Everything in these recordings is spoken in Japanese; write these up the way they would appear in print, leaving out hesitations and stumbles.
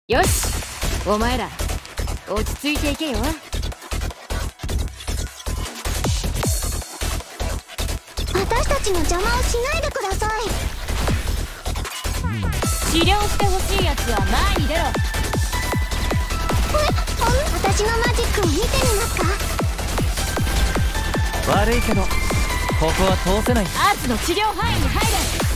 よし、お前ら落ち着いていけよ。 私たちの邪魔をしないでください。 治療してほしいやつは前に出ろ。 私のマジックを見てみますか？ 悪いけどここは通せない。 アーツの治療範囲に入れ。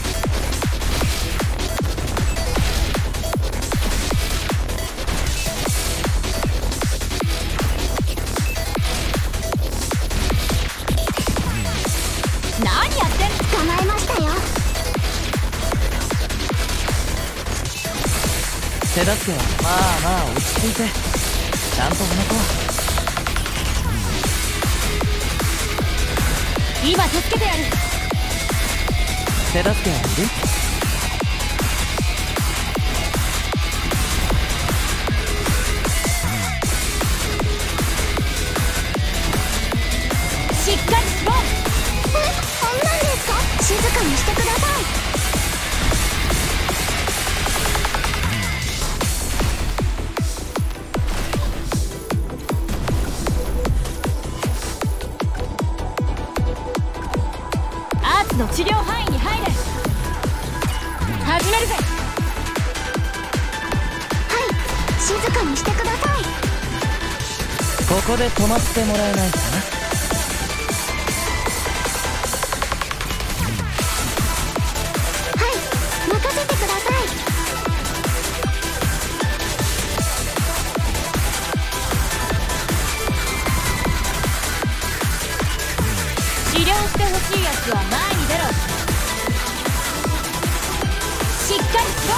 何やってんの。 捕まえましたよ。 手助けはまあ落ち着いてちゃんと話そう。 今助けてやる。 手助けはいる？ しっかりしろ。 こんなんですか？静かにしてください。 アーツの治療範囲に入れ。始めるぜ。 はい、静かにしてください。 ここで止まってもらえないかな。 はい、任せてください。 治療してほしいやつは前に出ろ。しっかりしろ。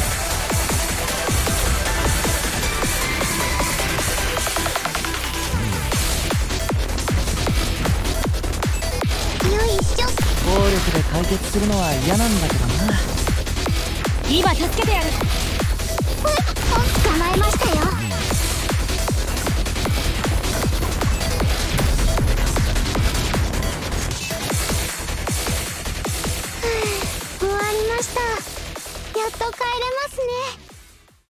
よいしょ。 暴力で解決するのは嫌なんだけどな。 今助けてやる。 捕まえましたよ。終わりました。やっと帰れます